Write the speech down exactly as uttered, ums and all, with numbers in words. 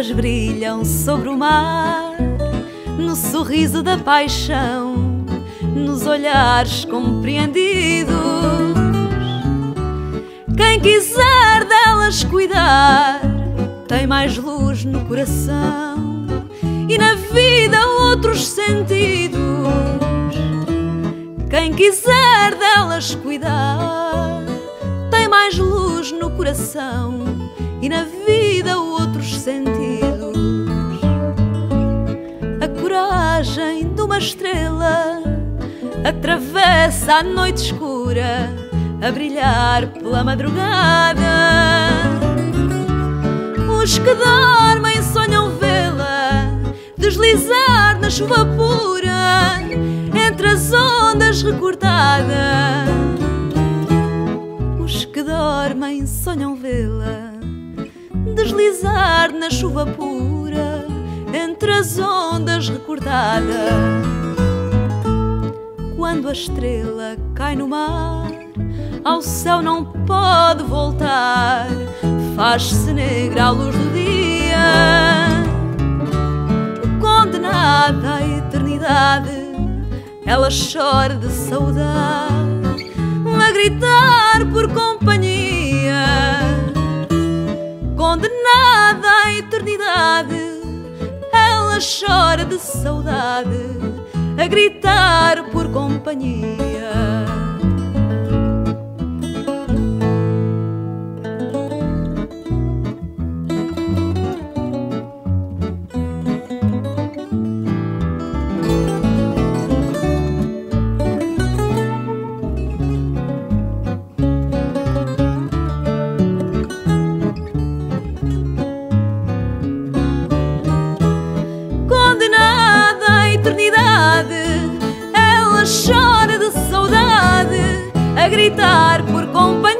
estrelas brilham sobre o mar, no sorriso da paixão, nos olhares compreendidos. Quem quiser delas cuidar tem mais luz no coração e na vida outros sentidos. Quem quiser delas cuidar tem mais luz no coração e na vida outros sentidos. A coragem de uma estrela atravessa a noite escura a brilhar pela madrugada. Os que dormem sonham vê-la deslizar na chuva pura entre as ondas recordadas. Os que dormem sonham vê-la deslizar na chuva pura entre as ondas recordadas. Quando a estrela cai no mar, ao céu não pode voltar, faz-se negra a luz do dia. Condenada à eternidade, ela chora de saudade, a gritar por companhia. Condenada à eternidade, ela chora de saudade, a gritar por companhia. Ela chora de saudade, a gritar por companhia.